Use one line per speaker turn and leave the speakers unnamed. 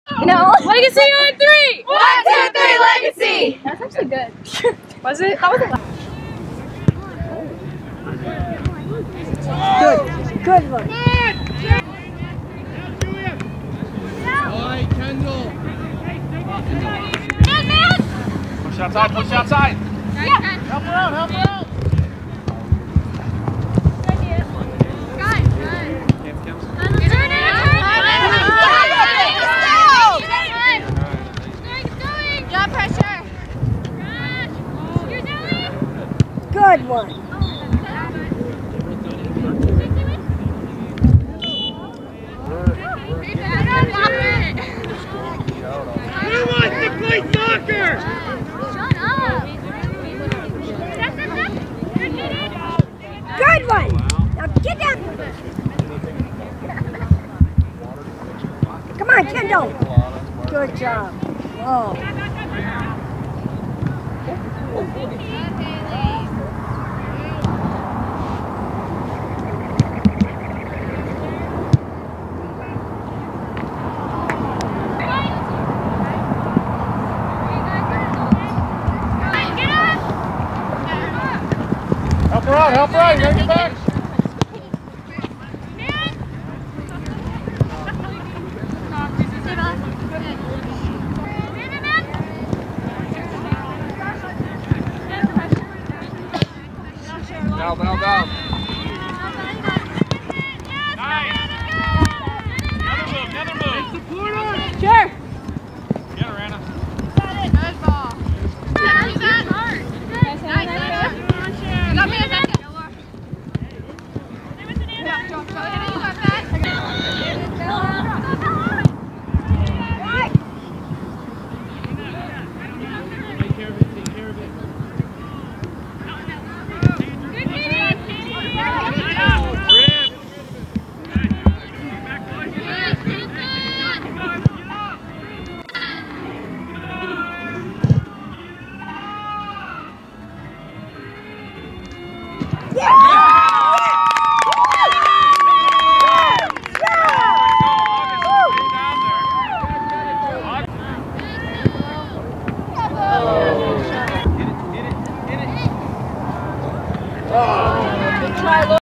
No.
Legacy on 3!
1, 2, 3, Legacy!
That's actually good. Was it? That wasn't
Good. Good one.
Push outside, push outside.
Yeah.
Help her out, help her out.
Good one.
Who wants to play soccer?
Shut up.
Good one. Now get down. Come on, Kendall. Good job. Whoa.
Help her out, you gotta get back. Down, down, down. Nice. Another move. Support her.
Sure.
Get her, Anna.
Good ball.
Oh.